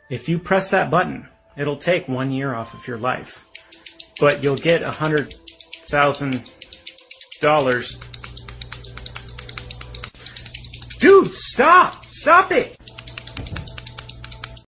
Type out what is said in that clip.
If you press that button, it'll take 1 year off of your life. But you'll get $100,000. Dude, stop! Stop it!